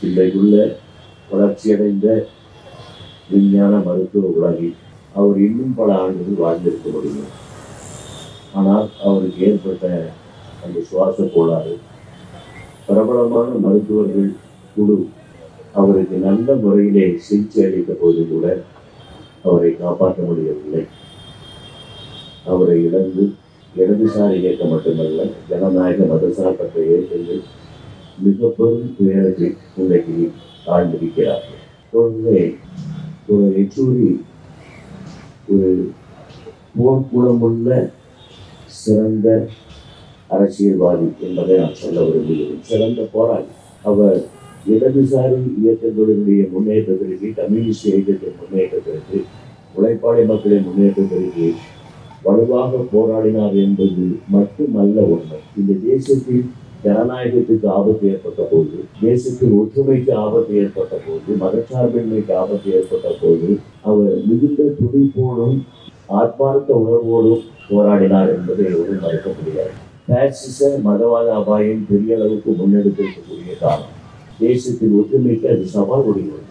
இன்றைக்குள்ள வளர்ச்சியடைந்த விஞ்ஞான மருத்துவ உலகில் அவர் இன்னும் பல ஆண்டுகள் வாழ்ந்திருக்க முடியும். ஆனால் அவருக்கு ஏற்பட்ட அந்த சுவாச கோளாறு பிரபலமான மருத்துவர்கள் குழு அவருக்கு நல்ல முறையிலே சிகிச்சை அளித்த போது கூட அவரை காப்பாற்ற முடியவில்லை. அவரை இழந்து இடதுசாரி இயக்கம் மட்டுமல்ல, ஜனநாயக மதசார்பற்ற இயக்கங்கள் மிக பெரும் துயரத்தை இன்றைக்கு ஆழ்ந்திருக்கிறார்கள். ஒரு யெச்சூரி ஒரு போர்க்குணமுள்ள சிறந்த அரசியல்வாதி என்பதை நான் சொல்ல விரும்புகிறேன். சிறந்த போராளி. அவர் இடதுசாரி இயக்கங்களுடைய முன்னேற்றத்திற்கு, கம்யூனிஸ்ட் இயக்கத்தின் முன்னேற்றத்திற்கு, உழைப்பாளி மக்களின் முன்னேற்றத்திற்கு வலுவாக போராடினார் என்பது மட்டுமல்ல உண்மை. இந்த தேசத்தில் ஜனநாயகத்துக்கு ஆபத்து ஏற்பட்ட போது, தேசத்தில் ஒற்றுமைக்கு ஆபத்து ஏற்பட்ட போது, மதச்சார்பின்மைக்கு ஆபத்து ஏற்பட்ட போது அவர் மிகுந்த துடிப்போடும் ஆத்மார்த்த உணர்வோடும் போராடினார் என்பதை ஒரு மறுக்க முடியாது. பாசிச மதவாத அபாயம் பெரிய அளவுக்கு முன்னெடுத்திருக்கக்கூடிய காலம். தேசத்தின் ஒற்றுமைக்கு அது சவால் விடுகிறது.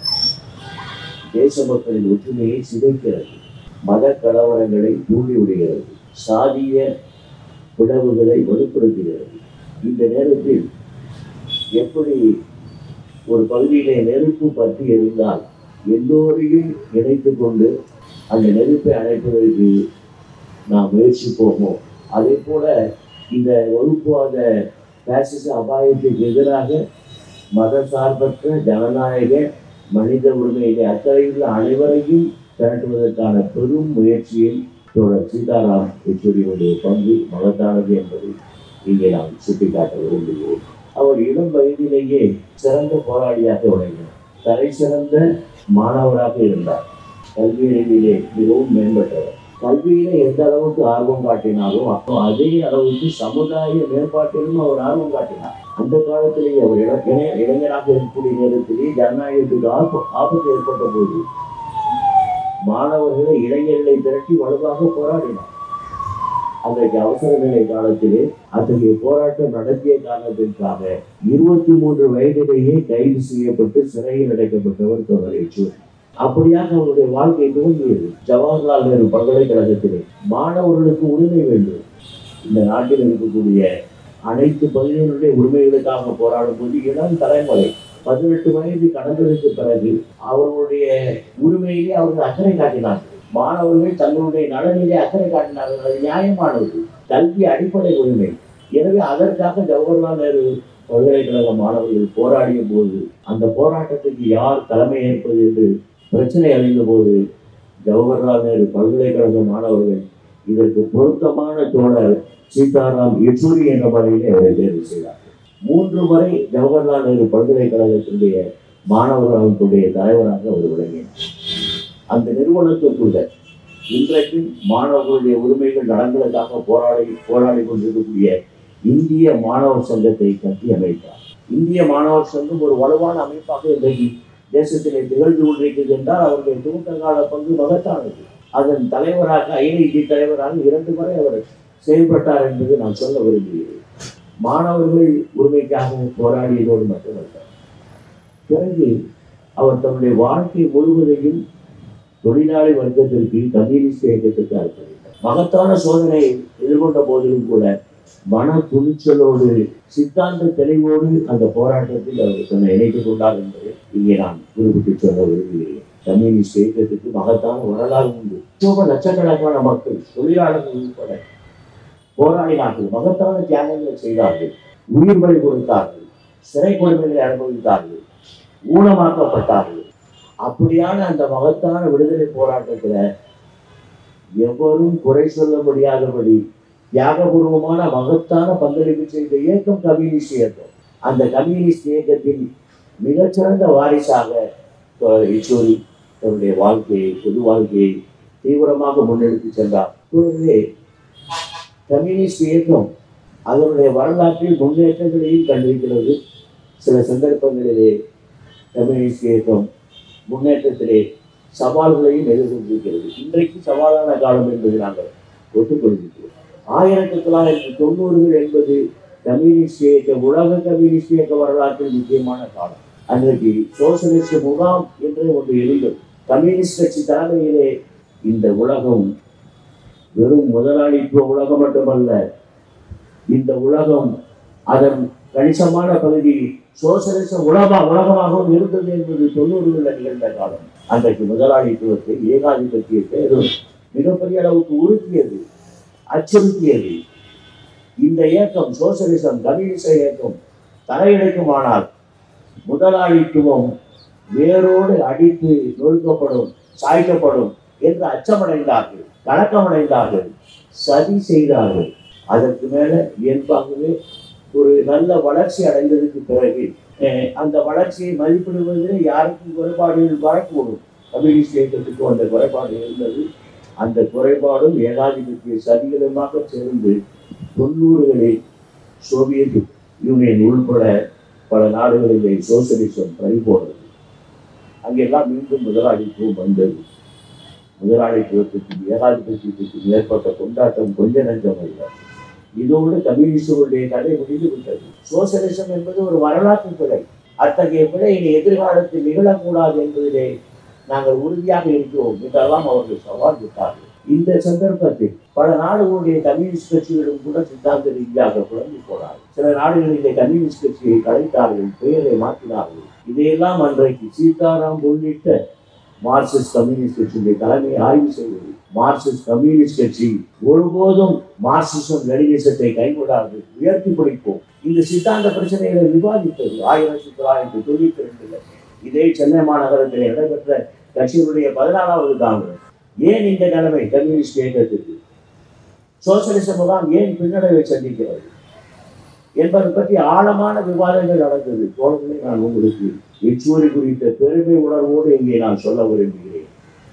தேச மக்களின் ஒற்றுமையை சிதைக்கிறது. மத கலவரங்களை தூண்டி விடுகிறது. சாதிய பிளவுகளை வலுப்படுத்துகிறது. இந்த நேரத்தில் எப்படி ஒரு பகுதியிலே நெருப்பு பற்றி இருந்தால் எல்லோரையும் இணைத்து கொண்டு அந்த நெருப்பை அணைப்பதற்கு நாம் முயற்சிப்போமோ, அதே போல இந்த வகுப்புவாத பாசிச அபாயத்திற்கு எதிராக மத சார்பற்ற ஜனநாயக மனித உரிமையிலே அக்கறையுள்ள அனைவரையும் திரட்டுவதற்கான பெரும் முயற்சியில் தோழர் சீதாராம் யெச்சூரியுடைய பங்கு மகத்தானது என்பதை இங்கே நாம் சுட்டிக்காட்ட விரும்புகிறோம். அவர் இளம் வயதிலேயே சிறந்த போராளியாக விளங்கினார். தலை சிறந்த மாணவராக இருந்தார். கல்வியிலே மிகவும் மேம்பட்டவர். கல்வியில எந்த அளவுக்கு ஆர்வம் காட்டினாலும் அப்போ அதே அளவுக்கு சமுதாய மேம்பாட்டிலும் அவர் ஆர்வம் காட்டினார். அந்த காலத்திலேயே அவர் இளைஞராக இருக்கக்கூடிய நேரத்திலேயே ஜனநாயகத்துக்கு ஆபத்து ஏற்பட்ட போது மாணவர்களை, இளைஞர்களை திரட்டி வலுவாக போராடினார். அன்றைக்கு அவசர நிலை காலத்திலே அத்தகைய போராட்டம் நடத்திய காரணத்திற்காக 23 வயதிலேயே கைது செய்யப்பட்டு சிறையில் அடைக்கப்பட்டவர் தோழர் யெச்சூரி. அப்படியாக அவருடைய வாழ்க்கை துவங்கியது. ஜவஹர்லால் நேரு பல்கலைக்கழகத்திலே மாணவர்களுக்கு உரிமை வேண்டும். இந்த நாட்டில் இருக்கக்கூடிய அனைத்து பகுதிகளுடைய உரிமைகளுக்காக போராடும் போது இளம் தலைமுறை 18 வயது கடந்ததற்கு பிறகு அவர்களுடைய உரிமையிலே அவர்கள் அக்கறை காட்டினார்கள். மாணவர்கள் தங்களுடைய நலனிலே அக்கறை காட்டினார்கள். அது நியாயமானது. கல்வி அடிப்படை உரிமை. எனவே அதற்காக ஜவஹர்லால் நேரு பல்கலைக்கழக மாணவர்கள் போராடிய போது அந்த போராட்டத்துக்கு யார் தலைமை ஏற்பது என்று பிரச்சனை அடைந்த போது ஜவஹர்லால் நேரு பல்கலைக்கழக மாணவர்கள் இதற்கு பொருத்தமான தோழர் சீதாராம் யெச்சூரி என்ற முறையிலே அவரை தேர்வு செய்தார்கள். 3 முறை ஜவஹர்லால் நேரு பல்கலைக்கழகத்தினுடைய மாணவர் அமைப்புடைய தலைவராக அவர் விளங்கினார். அந்த நிறுவனத்துக்குள்ள இன்றைக்கு மாணவர்களுடைய உரிமைகள் நலன்களுக்காக போராடி கொண்டிருக்கக்கூடிய இந்திய மாணவர் சங்கத்தை கட்டி அமைத்தார். இந்திய மாணவர் சங்கம் ஒரு வலுவான அமைப்பாக இன்றைக்கு தேசத்திலே திகழ்ந்து கொண்டிருக்கிறது என்றால் அவருடைய துவக்க கால பங்கு மகத்தானது. அதன் தலைவராக, INIT தலைவராக 2 முறை அவர் செயல்பட்டார் என்பது நான் சொல்ல விரும்புகிறேன். மாணவர்கள் உரிமைக்காக போராடியதோடு மட்டுமல்ல, பிறகு அவர் தன்னுடைய வாழ்க்கை முழுவதையும் தொழிலாளி வர்க்கத்திற்கு, கம்யூனிஸ்ட் இயக்கத்திற்கு அர்ப்பணித்தார். மகத்தான சோதனை எதிர்கொண்ட போதிலும் கூட மன துணிச்சலோடு, சித்தாந்த தெளிவோடு அந்த போராட்டத்தில் அவர் தன்னை இணைத்துக் கொண்டார் என்பதை இங்கே நான் குறிப்பிட்டு சொல்ல விரும்புகிறேன். கம்யூனிஸ்ட் இயக்கத்துக்கு மகத்தான வரலாறு உண்டு. லட்சக்கணக்கான மக்கள், தொழிலாளர்கள் உட்பட போராடினார்கள். மகத்தான தியாகங்களை செய்தார்கள். உயிர் பலி கொடுத்தார்கள். சிறை கொடுமைகளை அனுபவித்தார்கள். ஊனமாக்கப்பட்டார்கள். அப்படியான அந்த மகத்தான விடுதலை போராட்டத்துல எவரும் குறை சொல்ல முடியாதபடி தியாகபூர்வமான மகத்தான பங்களிப்பு செய்த இயக்கம் கம்யூனிஸ்ட் இயக்கம். அந்த கம்யூனிஸ்ட் இயக்கத்தின் மிகச்சிறந்த வாரிசாக யெச்சூரி தன்னுடைய வாழ்க்கையை, பொது வாழ்க்கையை தீவிரமாக முன்னெடுத்து சென்றார். கம்யூனிஸ்ட் இயக்கம் அதனுடைய வரலாற்றில் முன்னேற்றங்களையும் கண்டிருக்கிறது. சில சந்தர்ப்பங்களிலே கம்யூனிஸ்ட் இயக்கம் முன்னேற்றத்திலே சவால்களையும் எதிர்கொண்டிருக்கிறது. இன்றைக்கு சவாலான காலம் என்பது நாங்கள் ஒத்துக்கொள்கிறோம். 1990 என்பது கம்யூனிஸ்ட் இயக்க, உலக கம்யூனிஸ்ட் இயக்க வரலாற்றில் முக்கியமான காலம். அன்றைக்கு சோசலிஸ்ட் முகாம் என்று ஒன்று இருந்தது. கம்யூனிஸ்ட் கட்சி தலைமையிலே இந்த உலகம் வெறும் முதலாளித்துவ உலகம் மட்டுமல்ல, இந்த உலகம் அதன் கணிசமான பகுதி சோசலிச உலகமாகவும் இருந்தது என்பது 90களில் நிகழ்ந்த காலம். அன்றைக்கு முதலாளித்துவத்தை, ஏகாதிபத்தியத்தை மிகப்பெரிய அளவுக்கு உறுத்தியது, அச்சுறுத்தியது. இந்த இயக்கம், சோசலிசம், கம்யூனிச இயக்கம் தலையெடுக்குமானால் முதலாளித்துவம் வேரோடு அடித்து நொறுக்கப்படும், சாய்க்கப்படும் என்று அச்சமடைந்தார்கள், கலக்கமடைந்தார்கள், சதி செய்தார்கள். அதற்கு மேல இயல்பாகவே ஒரு நல்ல வளர்ச்சி அடைந்ததுக்கு பிறகு அந்த வளர்ச்சியை மதிப்பிடுவதில் யாருக்கும் குறைபாடுகள் வரக்கூடும். கம்யூனிஸ்ட் இயக்கத்துக்கும் அந்த குறைபாடு இருந்தது. அந்த குறைபாடும் ஏகாதிபத்திய சதிகளுமாக சேர்ந்து 90களில் சோவியத் யூனியன் உள்பட பல நாடுகளிலே சோசலிசம் பறிபோனது. அங்கெல்லாம் மீண்டும் முதலாளித்துவம் வந்தது. முதலாளித்துவத்துக்கு ஏகாதிபத்தியத்துக்கு ஏற்பட்ட கொண்டாட்டம் கொஞ்ச நஞ்சம் அல்ல. இதோடு கம்யூனிஸ்டுடைய கதை முடிந்து விட்டது. சோசலிசம் என்பது ஒரு வரலாற்று பிழை. அத்தகைய பிழை இனி எதிர்காலத்தில் நிகழக்கூடாது என்பதிலே நாங்கள் உறுதியாக இருக்கிறோம் என்றெல்லாம் அவர்கள் சவால் விட்டார்கள். இந்த சந்தர்ப்பத்தில் பல நாடுகளுடைய கம்யூனிஸ்ட் கட்சிகளும் கூட சித்தாந்த ரீதியாக குழம்பி போனார்கள். சில நாடுகளிலே கம்யூனிஸ்ட் கட்சியை கலைத்தார்கள், பெயரை மாற்றினார்கள். இதையெல்லாம் அன்றைக்கு சீதாராம் உள்ளிட்ட மார்க்சிஸ்ட் கம்யூனிஸ்ட் கட்சியுடைய தலைமை ஆய்வு செய்வது. மார்க்சிஸ்ட் கம்யூனிஸ்ட் கட்சி ஒருபோதும் மார்க்சிசம் லெனினிசத்தை கைவிடாது, உயர்த்தி பிடிப்போம். இந்த சித்தாந்த பிரச்சனைகளை விவாதித்தது 1992 இதே சென்னை மாநகரத்தில் நடைபெற்ற கட்சியினுடைய 14வது காங்கிரஸ். ஏன் இந்த நிலைமை கம்யூனிஸ்ட் இயக்கத்துக்கு? சோசலிசம் தான் ஏன் பின்னடைவை சந்திக்கிறது என்பதை பற்றி ஆழமான விவாதங்கள் நடந்தது. தோழர்களை நான் உங்களுக்கு இச்சூரி குறித்த பெருமை உணர்வோடு இங்கே நான் சொல்ல விரும்புகிறேன்.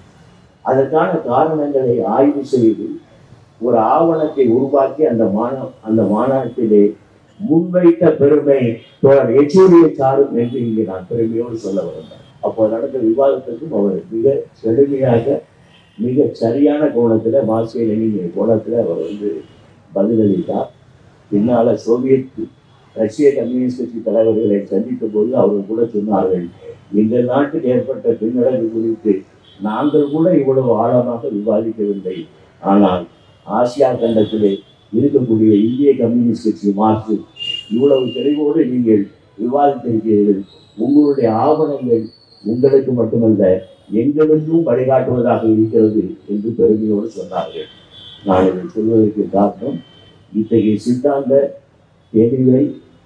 அதற்கான காரணங்களை ஆய்வு செய்து ஒரு ஆவணத்தை உருவாக்கி அந்த மாநாட்டிலே முன்வைத்த பெருமை தோழர் எச்சூரியை சாரும் என்று இங்கே நான் பெருமையோடு சொல்ல விரும்புகிறேன். அப்போ நடந்த விவாதத்திற்கும் அவர் மிக செழுமையாக, மிக சரியான கோணத்தில், மார்க்சிய லெனினிய கோணத்தில் அவர் பதிலளித்தார். பின்னால சோவியத் ரஷ்ய கம்யூனிஸ்ட் கட்சி தலைவர்களை சந்தித்த போது அவர்கள் கூட சொன்னார்கள், இந்த நாட்டில் ஏற்பட்ட பின்னடைவு குறித்து நாங்கள் கூட இவ்வளவு ஆழமாக விவாதிக்கவில்லை. ஆனால் ஆசியா கண்டத்திலே இருக்கக்கூடிய இந்திய கம்யூனிஸ்ட் கட்சி மார்க்சிஸ்ட் இவ்வளவு தெளிவோடு நீங்கள் விவாதித்திருக்கிறீர்கள். உங்களுடைய ஆவணங்கள் உங்களுக்கு மட்டுமல்ல எங்களுக்கும் வழிகாட்டுவதாக இருக்கிறது என்று பெருமையோடு சொன்னார்கள். நான் இதை சொல்வதற்கு காரணம், இத்தகைய சித்தாந்த தெளிவை,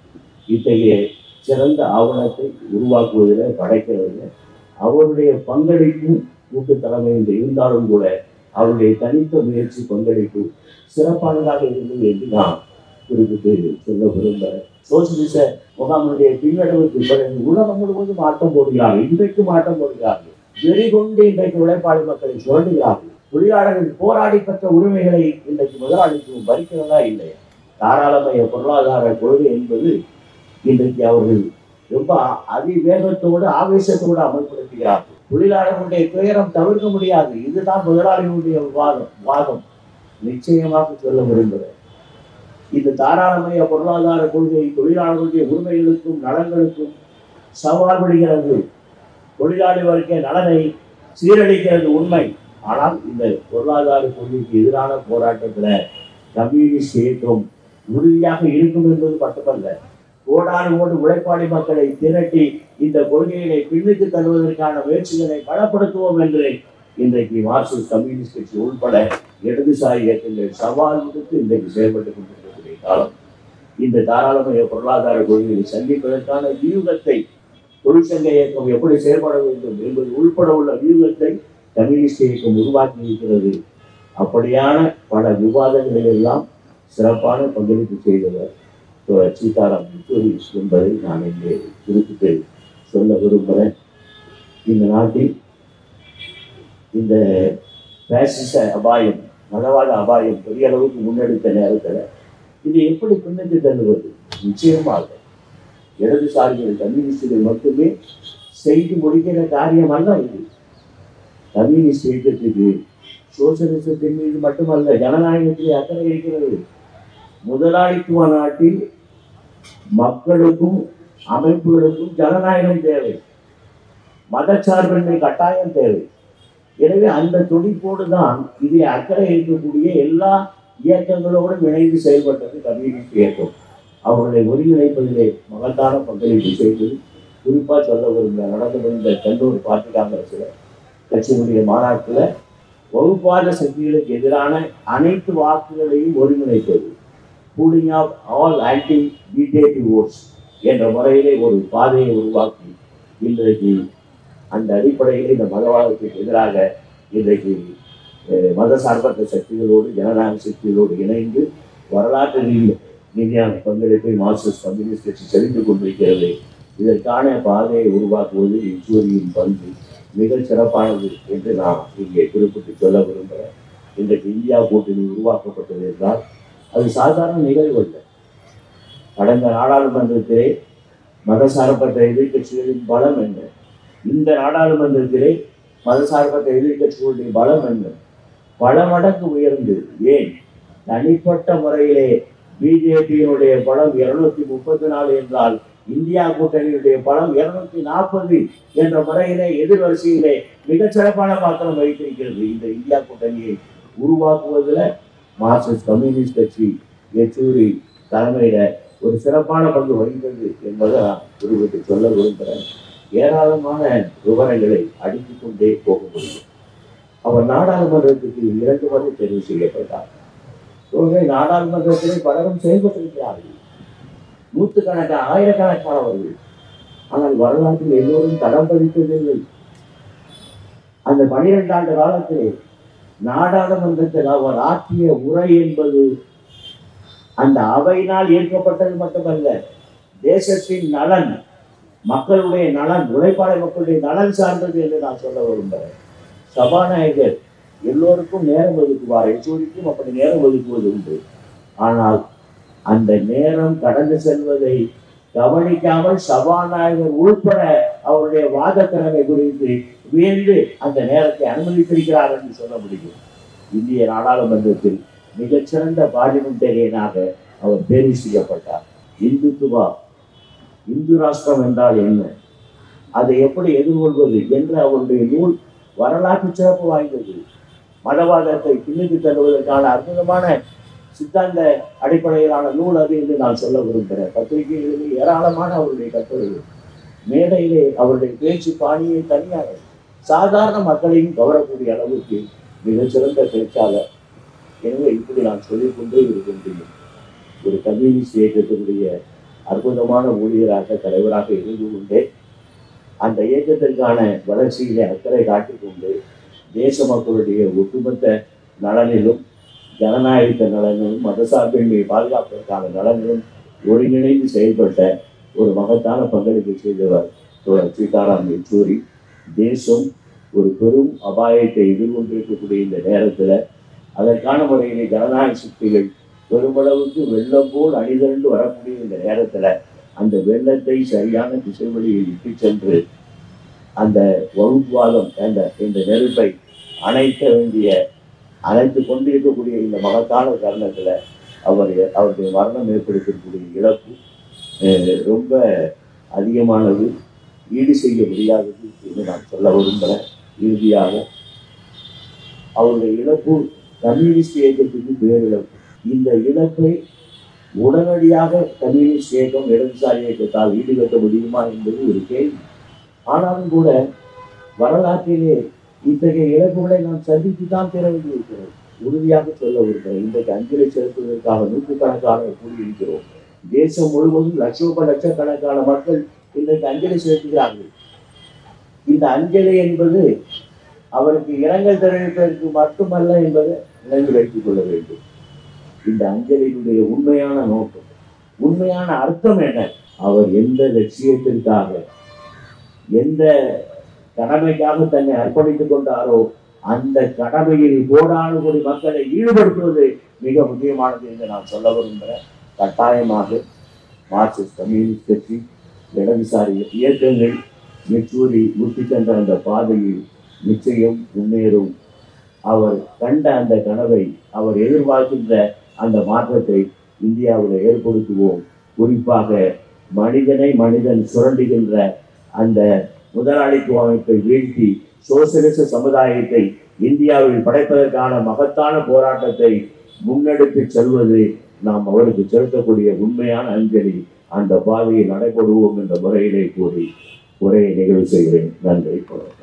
இத்தகைய சிறந்த ஆவணத்தை உருவாக்குவதில், படைக்கிறதில் அவருடைய பங்களிப்பும் கூட்டு தலைமை என்று இருந்தாலும் கூட அவருடைய தனித்த முயற்சி, பங்களிப்பு சிறப்பானதாக இருந்தது என்று நான் குறிப்பிட்டு சொல்ல விரும்புகிறேன். சோசலிச முகாமினுடைய பின்னடைவுக்கு பிறகு உலகம் முழுவதும் ஆட்டம் போடுகிறார்கள். இன்றைக்கும் ஆட்டம் போடுகிறார்கள். வெறி கொண்டு இன்றைக்கு உழைப்பாளி மக்களை சுரண்டுகிறார்கள். தொழிலாளர்கள் போராடி பெற்ற உரிமைகளை இன்றைக்கு முதலாளித்துவம் பறிக்கிறதா இல்லையா? தாராளமய பொருளாதார கொள்கை என்பது இன்றைக்கு அவர்கள் ரொம்ப அதிவேகத்தோடு, ஆவேசத்தோடு அமல்படுத்துகிறார்கள். தொழிலாளர்களுடைய துயரம் தவிர்க்க முடியாது. இதுதான் முதலாளிகளுடைய வாதம். நிச்சயமாக சொல்ல விரும்புகிறேன். இந்த தாராளமய பொருளாதார கொள்கை தொழிலாளர்களுடைய உரிமைகளுக்கும் நலன்களுக்கும் சவால் விடுகிறது. தொழிலாளி வர்க்க நலனை சீரழிக்கிறது உண்மை. ஆனால் இந்த பொருளாதார கொள்கைக்கு எதிரான போராட்டத்தில் கம்யூனிஸ்ட் இயக்கம் உறுதியாக இருக்கும் என்பது மட்டுமல்ல, கோடானோடு உழைப்பாளி மக்களை திரட்டி இந்த கொள்கைகளை பின்னுக்கு தருவதற்கான முயற்சிகளை பலப்படுத்துவோம் என்று இன்றைக்கு மார்க்சிஸ்ட் கம்யூனிஸ்ட் கட்சி உள்பட இடதுசாரி இயக்கங்கள் சவால் விடுத்து இன்றைக்கு செயல்பட்டுக் கொண்டிருக்கக்கூடிய காலம். இந்த தாராளமய பொருளாதார கொள்கைகளை சந்திப்பதற்கான வியூகத்தை தொழிற்சங்க இயக்கம் எப்படி செயல்பட வேண்டும் என்பது உள்பட உள்ள வியூகத்தை கம்யூனிஸ்ட் இயக்கம் உருவாக்கி இருக்கிறது. அப்படியான பல விவாதங்களில் எல்லாம் சிறப்பான பங்களிப்பு செய்தவர் சீதாராம் யெச்சூரி என்பதை நான் இங்கே குறிப்பிட்டு சொல்ல விரும்புகிறேன். இந்த நாட்டில் இந்த பேசிச அபாயம், மதவாத அபாயம் பெரிய அளவுக்கு முன்னெடுத்த நேரத்தில் இது எப்படி பின்னுக்கு தள்ளுவது? நிச்சயமாக இடதுசாரிகள், கம்யூனிஸ்டுகள் மட்டுமே செய்து முடிக்கிற காரியம் அல்ல இது. கம்யூனிஸ்ட் இயக்கத்துக்கு சோசலிசத்தின் மீது மட்டுமல்ல, ஜனநாயகத்திலே அக்கறை இருக்கிறது. முதலாளித்துவ நாட்டில் மக்களுக்கும் அமைப்புகளுக்கும் ஜனநாயகம் தேவை, மதச்சார்பின்மை கட்டாயம் தேவை. எனவே அந்த துடிப்போடு தான் இதை அக்கறை இருக்கக்கூடிய எல்லா இயக்கங்களோடும் இணைந்து செயல்பட்டது கம்யூனிஸ்ட் இயக்கம். அவர்களை ஒருங்கிணைப்பதிலே மகத்தான பங்களிப்பு செய்து, குறிப்பாக சொல்ல விரும்ப நடந்து வந்த கல்லூரி பார்ட்டி காங்கிரஸில் கட்சியினுடைய மாநாட்டில் வகுப்பாத சக்திகளுக்கு எதிரான அனைத்து வாக்குகளையும் ஒருங்கிணைப்பது, pooling of all anti BJP votes என்ற முறையிலே ஒரு பாதையை உருவாக்கி இன்றைக்கு அந்த அடிப்படையில் இந்த மதவாதத்துக்கு எதிராக இன்றைக்கு மதசார்பற்ற சக்திகளோடு ஜனநாயக சக்திகளோடு இணைந்து வரலாற்று ரீதியான பங்களிப்பை மார்க்சிஸ்ட் கம்யூனிஸ்ட் கட்சி செலுத்திக் கொண்டிருக்கிறது. இதற்கான பாதையை உருவாக்குவது யெச்சூரியின் பங்கு மிக சிறப்பானது என்று நான் இங்கே குறிப்பிட்டு சொல்ல விரும்புகிறேன். இன்றைக்கு இந்தியா கூட்டணி உருவாக்கப்பட்டது என்றால் அது சாதாரண நிகழ்வு அல்ல. கடந்த நாடாளுமன்றத்திலே மதசார்பற்ற எதிர்கட்சிகளின் பலம் என்ன, இந்த நாடாளுமன்றத்திலே மதசார்பற்ற எதிர்கட்சிகளுடைய பலம் என்ன, பல மடங்கு உயர்ந்து, ஏன் தனிப்பட்ட முறையிலே பிஜேபியினுடைய பலம் 234 என்றால் இந்தியா கூட்டணியுடைய பலம் 240 என்ற முறையிலே எதிர்வரிசையிலே மிகச் சிறப்பான பாத்திரம் வகித்திருக்கிறது. இந்த இந்தியா கூட்டணியை உருவாக்குவதில் மார்க்சிஸ்ட் கம்யூனிஸ்ட் கட்சி யெச்சூரி தலைமையில ஒரு சிறப்பான பங்கு வகித்தது என்பதை நான் குறிப்பிட்டு சொல்ல விரும்புகிறேன். ஏராளமான விவரங்களை அடுக்கிக் கொண்டே போக முடியும். அவர் நாடாளுமன்றத்துக்கு 2 முறை தெரிவு செய்யப்பட்டார். நாடாளுமன்றத்திலே பலரும் செயல்பட்டிருக்கிறார்கள், நூற்றுக்கணக்கான ஆயிரக்கணக்கானவர்கள். ஆனால் வரலாற்றில் எல்லோரும் தடம் பதித்ததில்லை. அந்த 12 ஆண்டு காலத்திலே நாடாளுமன்றத்தில் அவர் ஆற்றிய உரை என்பது அந்த அவையினால் ஏற்கப்பட்டது மட்டுமல்ல, தேசத்தின் நலன், மக்களுடைய நலன், உழைப்பாளர் மக்களுடைய நலன் சார்ந்தது என்று நான் சொல்ல விரும்புகிறேன். சபாநாயகர் எல்லோருக்கும் நேரம் ஒதுக்குவார், யெச்சூரிக்கும் அப்படி நேரம் ஒதுக்குவது உண்டு. ஆனால் அந்த நேரம் கடந்து செல்வதை கவனிக்காமல் சபாநாயகர் உள்பட அவருடைய வாத திறமை குறித்து வியந்து அந்த நேரத்தை அனுமதித்திருக்கிறார் என்று சொல்ல முடியும். இந்திய நாடாளுமன்றத்தில் மிகச்சிறந்த பார்லிமெண்டேரியனாக அவர் தேர்வு செய்யப்பட்டார். இந்துத்துவா, இந்து ராஷ்டிரம் என்றால் என்ன, அதை எப்படி எதிர்கொள்வது என்று அவருடைய நூல் வரலாற்று சிறப்பு வாய்ந்தது. மதவாதத்தை பின்னுக்கு தருவதற்கான அற்புதமான சித்தாந்த அடிப்படையிலான நூல் அது என்று நான் சொல்ல விரும்புகிறேன். பத்திரிகைகளில் ஏராளமான அவருடைய கட்டுரைகள், மேடையிலே அவருடைய பேச்சு பாணியை தனியாக சாதாரண மக்களையும் கவரக்கூடிய அளவுக்கு மிகச்சிறந்த பேச்சாளர். எனவே இப்படி நான் சொல்லிக்கொண்டே இருக்கின்றேன். ஒரு கம்யூனிஸ்ட் இயக்கத்தினுடைய அற்புதமான ஊழியராக, தலைவராக இருந்து கொண்டே அந்த இயக்கத்திற்கான வளர்ச்சியிலே அக்கறை காட்டிக்கொண்டு தேச மக்களுடைய ஒட்டுமொத்த நலனிலும், ஜனநாயக நலனிலும், மதசார்பின்மையை பாதுகாப்பதற்கான நலனிலும் ஒருங்கிணைந்து செயல்பட்ட ஒரு மகத்தான பங்களிப்பை செய்தவர் தோழர் சீதாராம் யெச்சூரி. தேசம் ஒரு பெரும் அபாயத்தை எதிர்கொண்டிருக்கக்கூடிய இந்த நேரத்தில் அதற்கான முறையிலே ஜனநாயக சக்திகள் பெருமளவுக்கு வெள்ளம் போல் அணிதிரண்டு வரக்கூடிய இந்த நேரத்தில் அந்த வெள்ளத்தை சரியான திசை வழியில் இட்டு சென்று அந்த வகுப்புவாதம் இந்த நெருப்பை அணைத்து கொண்டிருக்கக்கூடிய இந்த மகத்தான தருணத்தில் அவருடைய மரணம் ஏற்படுத்தக்கூடிய இழப்பு ரொம்ப அதிகமானது, ஈடு செய்ய முடியாதது என்று நான் சொல்ல விரும்புகிறேன். இறுதியாக அவருடைய இழப்பு கம்யூனிஸ்ட் இயக்கத்துக்கு பேரிழப்பு. இந்த இழப்பை உடனடியாக கம்யூனிஸ்ட் இயக்கம், இடதுசாரி இயக்கத்தால் ஈடுகட்ட முடியுமா என்பது ஒரு கேள்வி. ஆனாலும் கூட வரலாற்றிலே இத்தகைய இழப்புகளை நாம் சந்தித்து தான் பெற வேண்டியிருக்கிறது. உறுதியாக சொல்ல விரும்புகிறேன். இன்றைக்கு அஞ்சலி செலுத்துவதற்காக நூற்றுக்கணக்கான கூடியிருக்கிறோம். தேசம் முழுவதும் லட்சக்கணக்கான மக்கள் இன்றைக்கு அஞ்சலி செலுத்துகிறார்கள். இந்த அஞ்சலி என்பது அவருக்கு இரங்கல் தெரிவிப்பதற்கு மட்டுமல்ல என்பதை நினைவு வைத்துக் கொள்ள வேண்டும். இந்த அஞ்சலியினுடைய உண்மையான நோக்கம், உண்மையான அர்த்தம் என்ன, அவர் எந்த லட்சியத்திற்காக, எந்த கடமைக்காக தன்னை அர்ப்பணித்துக் கொண்டாரோ அந்த கடமையில் கோடானு கோடி மக்களை ஈடுபடுத்துவது மிக முக்கியமானது என்று நான் சொல்ல விரும்புகிறேன். கட்டாயமாக மார்க்சிஸ்ட் கம்யூனிஸ்ட் கட்சி, இடதுசாரி இயக்கங்கள் யெச்சூரி முற்றி சென்ற அந்த பாதையில் நிச்சயம் முன்னேறும். அவர் கண்ட அந்த கனவை, அவர் எதிர்பார்க்கின்ற அந்த மாற்றத்தை இந்தியாவில் ஏற்படுத்துவோம். குறிப்பாக மனிதனை மனிதன் சுரண்டுகின்ற அந்த முதலாளித்துவ அமைப்பை வீழ்த்தி சோசியலிச சமுதாயத்தை இந்தியாவில் படைப்பதற்கான மகத்தான போராட்டத்தை முன்னெடுத்து செல்வது நாம் அவருக்கு செலுத்தக்கூடிய உண்மையான அஞ்சலி. அந்த பாதையை நடைபெறுவோம் என்ற முறையிலே கூறி உரையை நிகழ்வு செய்கிறேன். நன்றி.